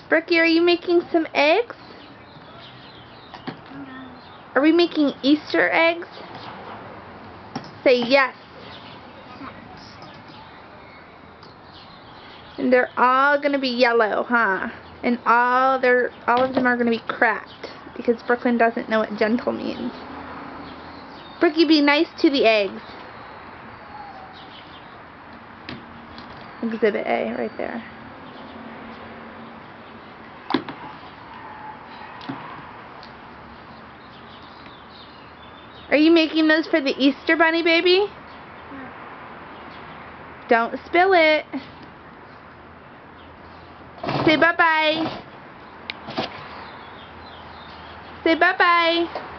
Brookie, are you making some eggs? Are we making Easter eggs? Say yes. And they're all gonna be yellow, huh? And all of them are gonna be cracked because Brooklyn doesn't know what gentle means. Brookie, be nice to the eggs. Exhibit A right there. Are you making those for the Easter Bunny, baby? No. Don't spill it. Say bye-bye. Say bye-bye.